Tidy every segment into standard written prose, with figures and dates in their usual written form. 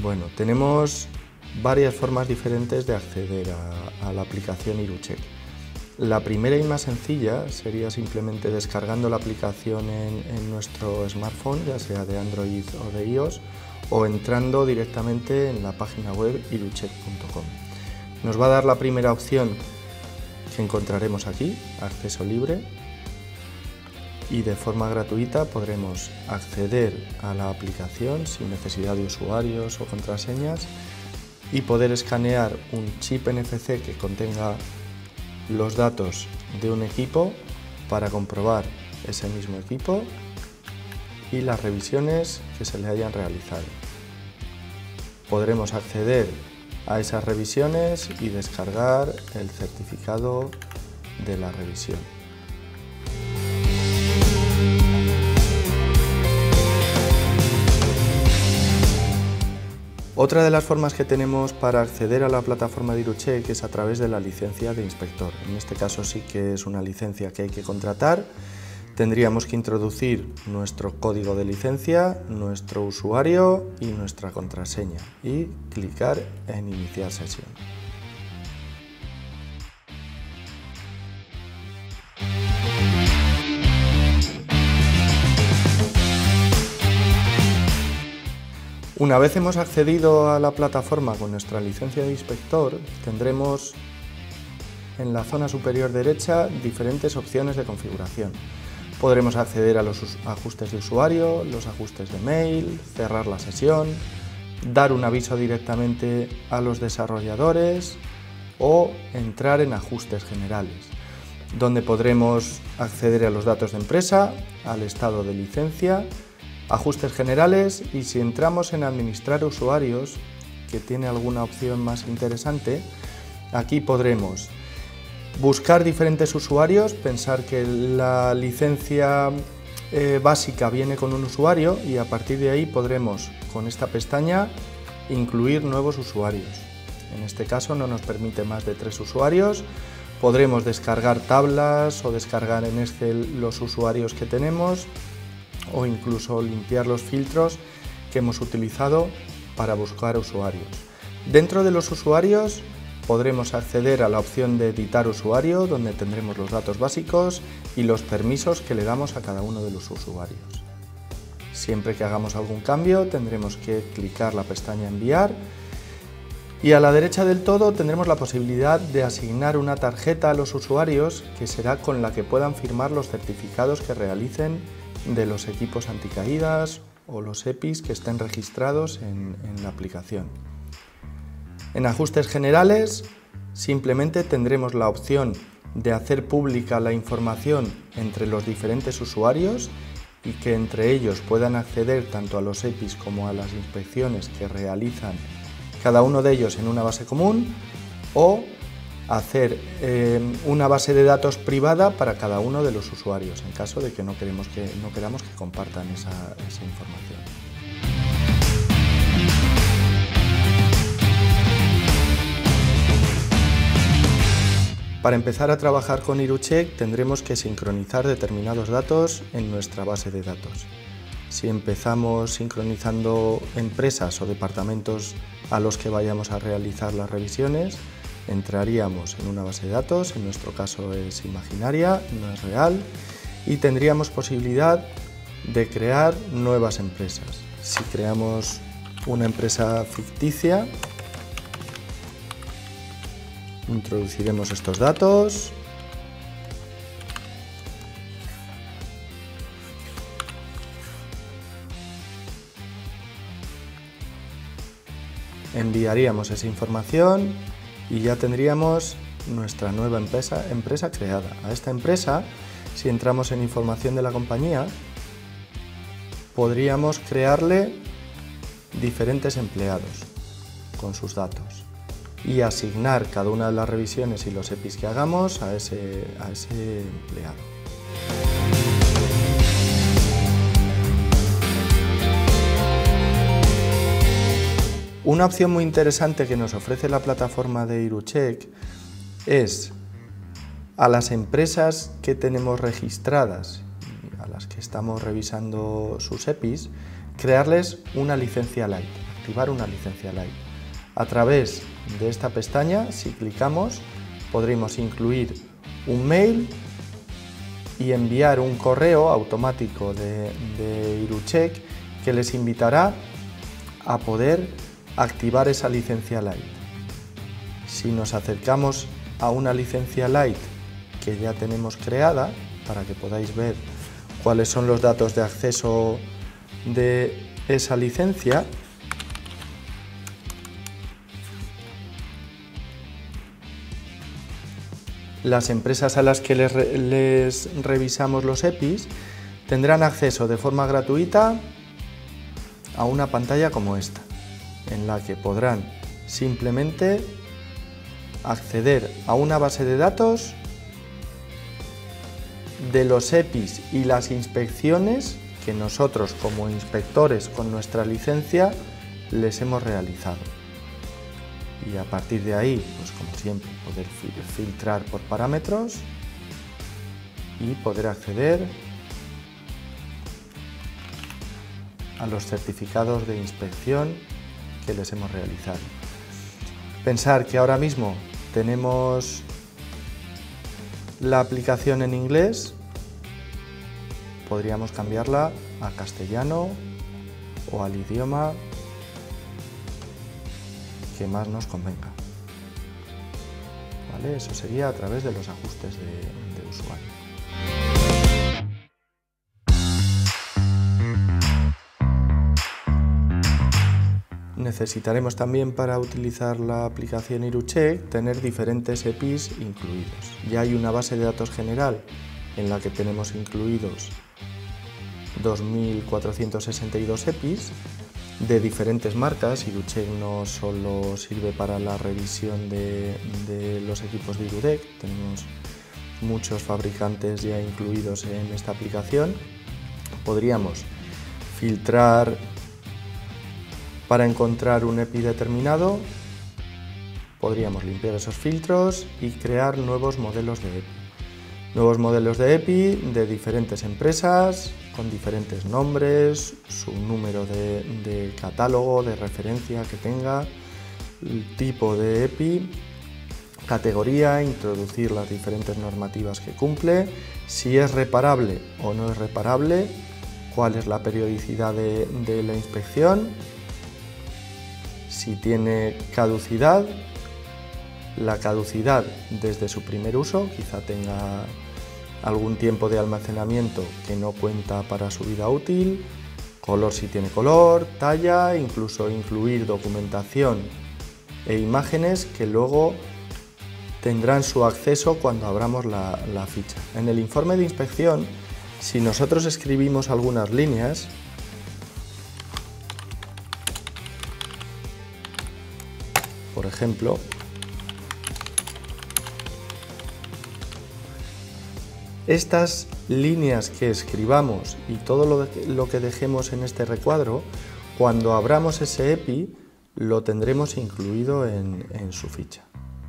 Bueno, tenemos varias formas diferentes de acceder a la aplicación Irucheck. La primera y más sencilla sería simplemente descargando la aplicación en nuestro smartphone, ya sea de Android o de iOS, o entrando directamente en la página web irucheck.com. Nos va a dar la primera opción que encontraremos aquí, acceso libre, y de forma gratuita podremos acceder a la aplicación sin necesidad de usuarios o contraseñas y poder escanear un chip NFC que contenga los datos de un equipo para comprobar ese mismo equipo y las revisiones que se le hayan realizado. Podremos acceder a esas revisiones y descargar el certificado de la revisión. Otra de las formas que tenemos para acceder a la plataforma de Irucheck es a través de la licencia de inspector. En este caso sí que es una licencia que hay que contratar. Tendríamos que introducir nuestro código de licencia, nuestro usuario y nuestra contraseña y clicar en iniciar sesión. Una vez hemos accedido a la plataforma con nuestra licencia de inspector, tendremos en la zona superior derecha diferentes opciones de configuración. Podremos acceder a los ajustes de usuario, los ajustes de mail, cerrar la sesión, dar un aviso directamente a los desarrolladores o entrar en ajustes generales, donde podremos acceder a los datos de empresa, al estado de licencia, ajustes generales y si entramos en administrar usuarios, que tiene alguna opción más interesante, aquí podremos buscar diferentes usuarios, pensar que la licencia básica viene con un usuario y a partir de ahí podremos con esta pestaña incluir nuevos usuarios. En este caso no nos permite más de 3 usuarios, podremos descargar tablas o descargar en Excel los usuarios que tenemos, o incluso limpiar los filtros que hemos utilizado para buscar usuarios. Dentro de los usuarios podremos acceder a la opción de editar usuario, donde tendremos los datos básicos y los permisos que le damos a cada uno de los usuarios. Siempre que hagamos algún cambio tendremos que clicar la pestaña enviar y a la derecha del todo tendremos la posibilidad de asignar una tarjeta a los usuarios que será con la que puedan firmar los certificados que realicen de los equipos anticaídas o los EPIs que estén registrados en la aplicación. En ajustes generales simplemente tendremos la opción de hacer pública la información entre los diferentes usuarios y que entre ellos puedan acceder tanto a los EPIs como a las inspecciones que realizan cada uno de ellos en una base común o hacer una base de datos privada para cada uno de los usuarios, en caso de que no queramos que compartan esa información. Para empezar a trabajar con Irucheck tendremos que sincronizar determinados datos en nuestra base de datos. Si empezamos sincronizando empresas o departamentos a los que vayamos a realizar las revisiones, entraríamos en una base de datos, en nuestro caso es imaginaria, no es real, y tendríamos posibilidad de crear nuevas empresas. Si creamos una empresa ficticia, introduciremos estos datos, enviaríamos esa información y ya tendríamos nuestra nueva empresa creada. A esta empresa, si entramos en información de la compañía, podríamos crearle diferentes empleados con sus datos y asignar cada una de las revisiones y los EPIs que hagamos a ese empleado. Una opción muy interesante que nos ofrece la plataforma de Irucheck es a las empresas que tenemos registradas, a las que estamos revisando sus EPIs, crearles una licencia light, activar una licencia Light. A través de esta pestaña, si clicamos, podremos incluir un mail y enviar un correo automático de Irucheck que les invitará a poder activar esa licencia Light. Si nos acercamos a una licencia Light que ya tenemos creada, para que podáis ver cuáles son los datos de acceso de esa licencia, las empresas a las que les revisamos los EPIs tendrán acceso de forma gratuita a una pantalla como esta, en la que podrán simplemente acceder a una base de datos de los EPIs y las inspecciones que nosotros como inspectores con nuestra licencia les hemos realizado. Y a partir de ahí, pues como siempre, poder filtrar por parámetros y poder acceder a los certificados de inspección que les hemos realizado. Pensar que ahora mismo tenemos la aplicación en inglés, podríamos cambiarla a castellano o al idioma que más nos convenga. ¿Vale? Eso sería a través de los ajustes de usuario. Necesitaremos también, para utilizar la aplicación Irucheck, tener diferentes EPIs incluidos. Ya hay una base de datos general en la que tenemos incluidos 2.462 EPIs de diferentes marcas. Irucheck no solo sirve para la revisión de los equipos de Irudec, tenemos muchos fabricantes ya incluidos en esta aplicación. Podríamos filtrar para encontrar un EPI determinado, podríamos limpiar esos filtros y crear nuevos modelos de EPI. Nuevos modelos de EPI de diferentes empresas, con diferentes nombres, su número de catálogo, de referencia que tenga, el tipo de EPI, categoría, introducir las diferentes normativas que cumple, si es reparable o no es reparable, cuál es la periodicidad de la inspección, si tiene caducidad, la caducidad desde su primer uso, quizá tenga algún tiempo de almacenamiento que no cuenta para su vida útil, color si tiene color, talla, incluso incluir documentación e imágenes que luego tendrán su acceso cuando abramos la ficha. En el informe de inspección, si nosotros escribimos algunas líneas, por ejemplo, estas líneas que escribamos y todo lo que dejemos en este recuadro, cuando abramos ese EPI, lo tendremos incluido en su ficha.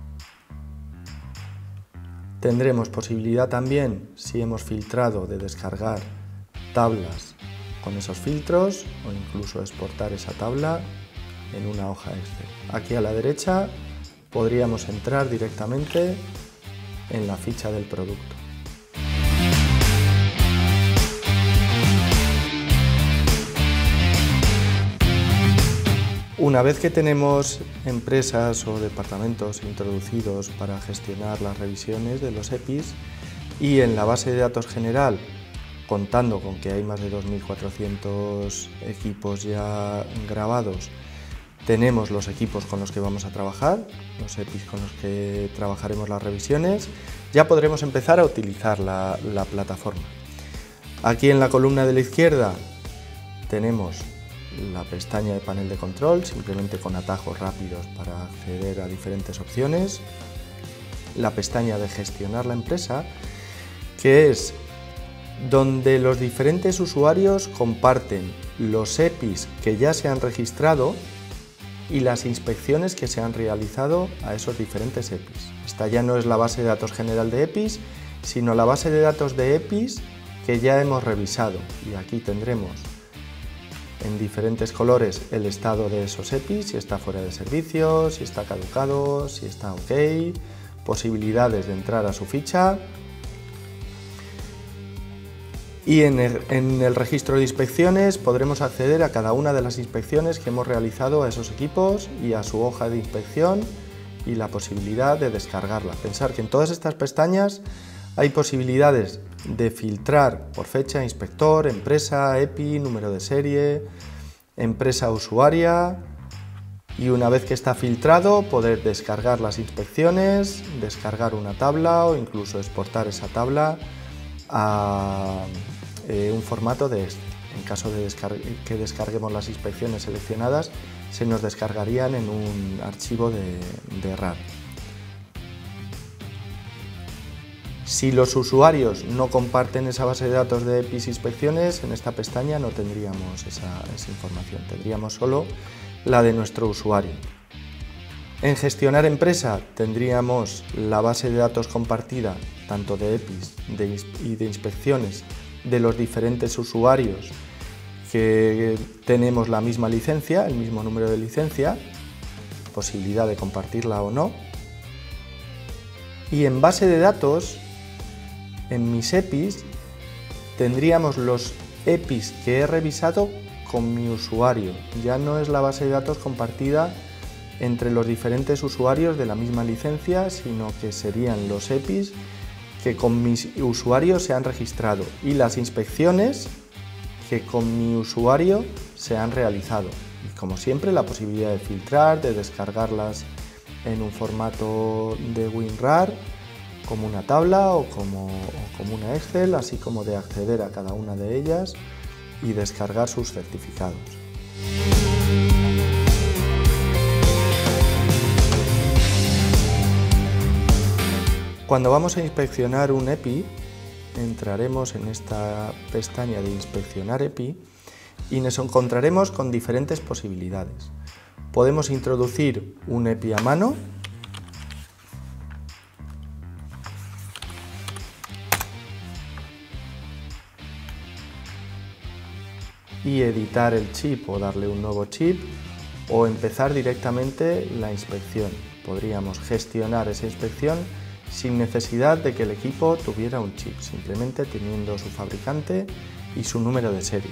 Tendremos posibilidad también, si hemos filtrado, de descargar tablas con esos filtros o incluso exportar esa tabla en una hoja Excel. Aquí a la derecha podríamos entrar directamente en la ficha del producto. Una vez que tenemos empresas o departamentos introducidos para gestionar las revisiones de los EPIs y en la base de datos general, contando con que hay más de 2.400 equipos ya grabados, tenemos los equipos con los que vamos a trabajar, los EPIs con los que trabajaremos las revisiones, ya podremos empezar a utilizar la plataforma. Aquí en la columna de la izquierda tenemos la pestaña de panel de control, simplemente con atajos rápidos para acceder a diferentes opciones. La pestaña de gestionar la empresa, que es donde los diferentes usuarios comparten los EPIs que ya se han registrado y las inspecciones que se han realizado a esos diferentes EPIs. Esta ya no es la base de datos general de EPIs, sino la base de datos de EPIs que ya hemos revisado. Y aquí tendremos en diferentes colores el estado de esos EPIs, si está fuera de servicio, si está caducado, si está ok, posibilidades de entrar a su ficha. Y en el registro de inspecciones podremos acceder a cada una de las inspecciones que hemos realizado a esos equipos y a su hoja de inspección y la posibilidad de descargarla. Pensar que en todas estas pestañas hay posibilidades de filtrar por fecha, inspector, empresa, EPI, número de serie, empresa usuaria, y una vez que está filtrado poder descargar las inspecciones, descargar una tabla o incluso exportar esa tabla a un formato de Excel. En caso de que descarguemos las inspecciones seleccionadas, se nos descargarían en un archivo de RAR. Si los usuarios no comparten esa base de datos de EPIs e inspecciones, en esta pestaña no tendríamos esa información, tendríamos solo la de nuestro usuario. En gestionar empresa tendríamos la base de datos compartida tanto de EPIs y de inspecciones de los diferentes usuarios que tenemos la misma licencia, el mismo número de licencia, posibilidad de compartirla o no. Y en base de datos, en mis EPIs, tendríamos los EPIs que he revisado con mi usuario. Ya no es la base de datos compartida entre los diferentes usuarios de la misma licencia, sino que serían los EPIs que con mis usuarios se han registrado y las inspecciones que con mi usuario se han realizado. Y como siempre, la posibilidad de filtrar, de descargarlas en un formato de WinRAR, como una tabla o como una Excel, así como de acceder a cada una de ellas y descargar sus certificados. Cuando vamos a inspeccionar un EPI, entraremos en esta pestaña de inspeccionar EPI y nos encontraremos con diferentes posibilidades. Podemos introducir un EPI a mano, y editar el chip o darle un nuevo chip, o empezar directamente la inspección. Podríamos gestionar esa inspección sin necesidad de que el equipo tuviera un chip, simplemente teniendo su fabricante y su número de serie.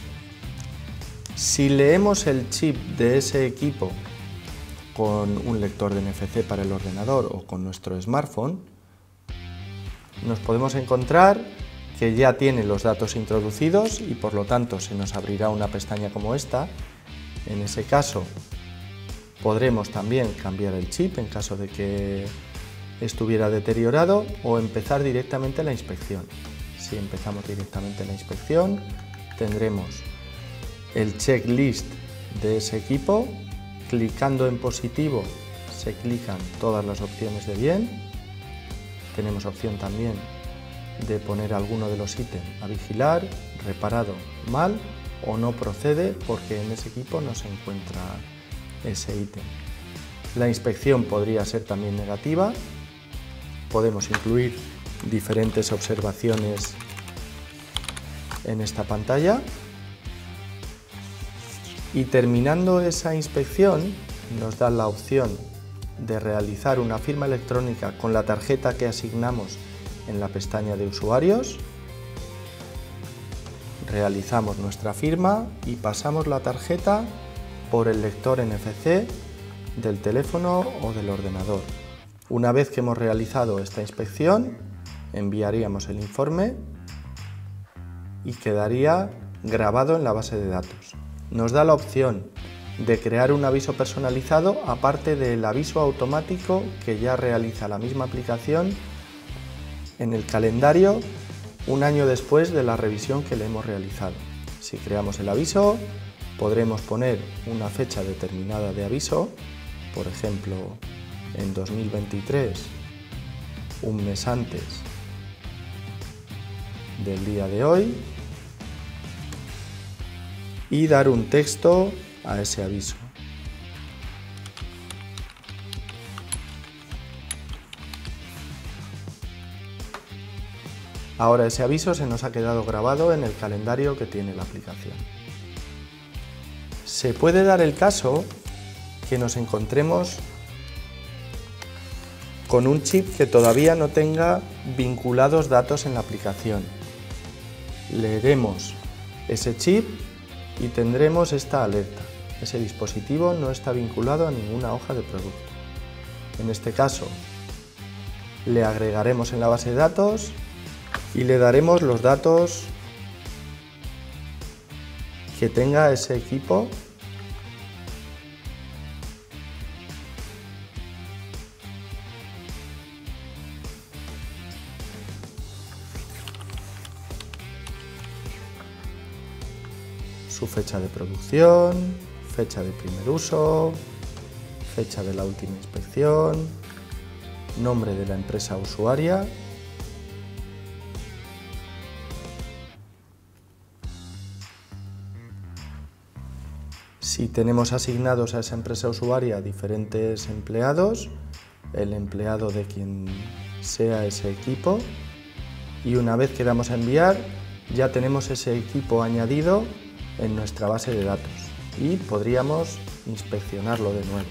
Si leemos el chip de ese equipo con un lector de NFC para el ordenador o con nuestro smartphone, nos podemos encontrar que ya tiene los datos introducidos y por lo tanto se nos abrirá una pestaña como esta. En ese caso podremos también cambiar el chip en caso de que estuviera deteriorado o empezar directamente la inspección. Si empezamos directamente la inspección, tendremos el checklist de ese equipo. Clicando en positivo se clican todas las opciones de bien. Tenemos opción también de poner alguno de los ítems a vigilar, reparado mal o no procede porque en ese equipo no se encuentra ese ítem. La inspección podría ser también negativa. Podemos incluir diferentes observaciones en esta pantalla. Y terminando esa inspección nos da la opción de realizar una firma electrónica con la tarjeta que asignamos en la pestaña de usuarios. Realizamos nuestra firma y pasamos la tarjeta por el lector NFC del teléfono o del ordenador. Una vez que hemos realizado esta inspección, enviaríamos el informe y quedaría grabado en la base de datos. Nos da la opción de crear un aviso personalizado aparte del aviso automático que ya realiza la misma aplicación en el calendario un año después de la revisión que le hemos realizado. Si creamos el aviso, podremos poner una fecha determinada de aviso, por ejemplo, en 2023, un mes antes del día de hoy, y dar un texto a ese aviso. Ahora ese aviso se nos ha quedado grabado en el calendario que tiene la aplicación. Se puede dar el caso que nos encontremos con un chip que todavía no tenga vinculados datos en la aplicación. Leeremos ese chip y tendremos esta alerta. Ese dispositivo no está vinculado a ninguna hoja de producto. En este caso, le agregaremos en la base de datos y le daremos los datos que tenga ese equipo . Su fecha de producción, fecha de primer uso, fecha de la última inspección, nombre de la empresa usuaria . Si tenemos asignados a esa empresa usuaria diferentes empleados, el empleado de quien sea ese equipo, y una vez que damos a enviar, ya tenemos ese equipo añadido en nuestra base de datos y podríamos inspeccionarlo de nuevo.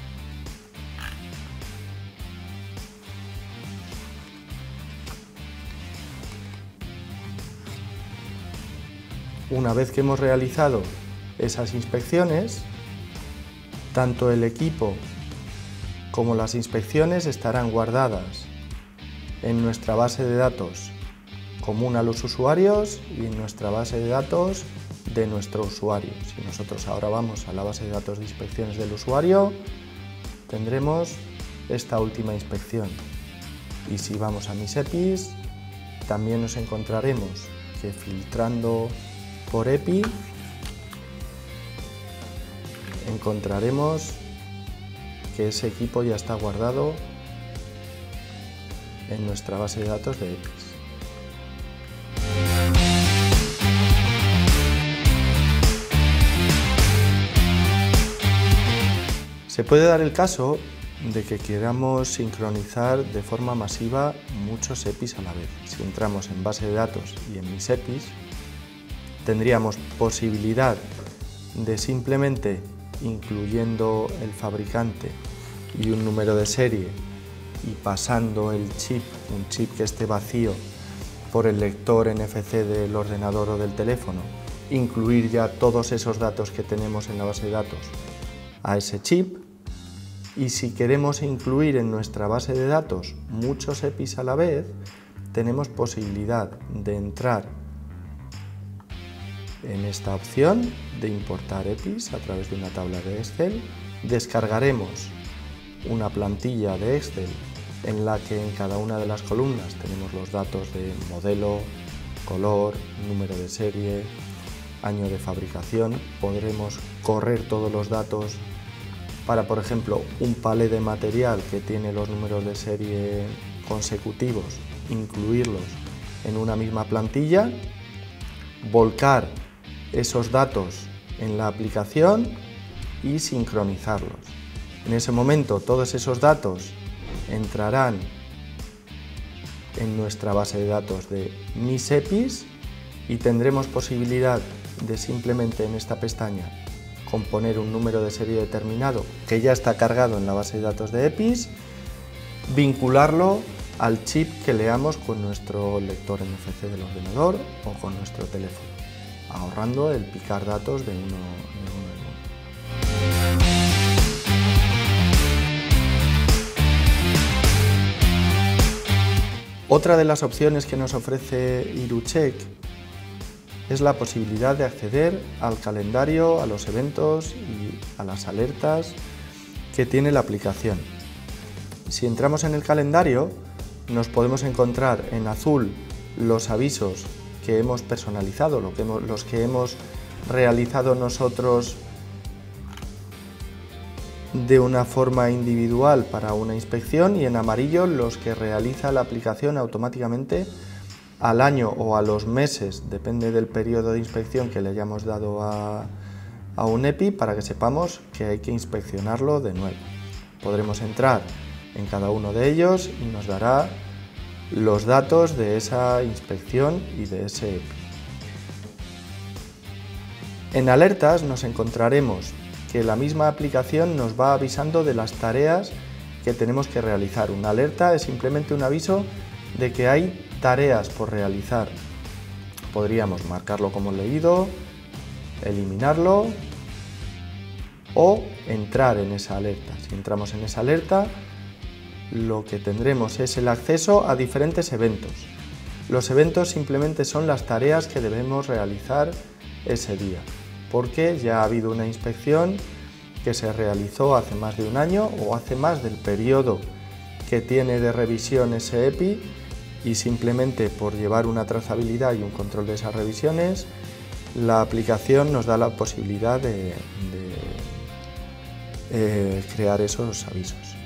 Una vez que hemos realizado esas inspecciones, tanto el equipo como las inspecciones estarán guardadas en nuestra base de datos común a los usuarios y en nuestra base de datos de nuestro usuario. Si nosotros ahora vamos a la base de datos de inspecciones del usuario, tendremos esta última inspección. Y si vamos a mis EPIs, también nos encontraremos que filtrando por EPI, encontraremos que ese equipo ya está guardado en nuestra base de datos de EPIs. Se puede dar el caso de que queramos sincronizar de forma masiva muchos EPIs a la vez. Si entramos en base de datos y en mis EPIs, tendríamos posibilidad de simplemente incluyendo el fabricante y un número de serie y pasando el chip, un chip que esté vacío, por el lector NFC del ordenador o del teléfono, incluir ya todos esos datos que tenemos en la base de datos a ese chip. Y si queremos incluir en nuestra base de datos muchos EPIs a la vez, tenemos posibilidad de entrar en esta opción de importar EPIs a través de una tabla de Excel. Descargaremos una plantilla de Excel en la que en cada una de las columnas tenemos los datos de modelo, color, número de serie, año de fabricación. Podremos correr todos los datos para, por ejemplo, un palé de material que tiene los números de serie consecutivos, incluirlos en una misma plantilla, volcar esos datos en la aplicación y sincronizarlos. En ese momento todos esos datos entrarán en nuestra base de datos de mis EPIs y tendremos posibilidad de simplemente en esta pestaña componer un número de serie determinado que ya está cargado en la base de datos de EPIs, vincularlo al chip que leamos con nuestro lector NFC del ordenador o con nuestro teléfono, ahorrando el picar datos de uno en uno. Otra de las opciones que nos ofrece IruCheck es la posibilidad de acceder al calendario, a los eventos y a las alertas que tiene la aplicación. Si entramos en el calendario, nos podemos encontrar en azul los avisos que hemos personalizado, los que hemos realizado nosotros de una forma individual para una inspección, y en amarillo los que realiza la aplicación automáticamente al año o a los meses, depende del periodo de inspección que le hayamos dado a un EPI, para que sepamos que hay que inspeccionarlo de nuevo. Podremos entrar en cada uno de ellos y nos dará los datos de esa inspección y de ese EPI. En alertas nos encontraremos que la misma aplicación nos va avisando de las tareas que tenemos que realizar. Una alerta es simplemente un aviso de que hay tareas por realizar. Podríamos marcarlo como leído, eliminarlo o entrar en esa alerta. Si entramos en esa alerta, lo que tendremos es el acceso a diferentes eventos. Los eventos simplemente son las tareas que debemos realizar ese día, porque ya ha habido una inspección que se realizó hace más de un año o hace más del periodo que tiene de revisión ese EPI, y simplemente por llevar una trazabilidad y un control de esas revisiones, la aplicación nos da la posibilidad de crear esos avisos.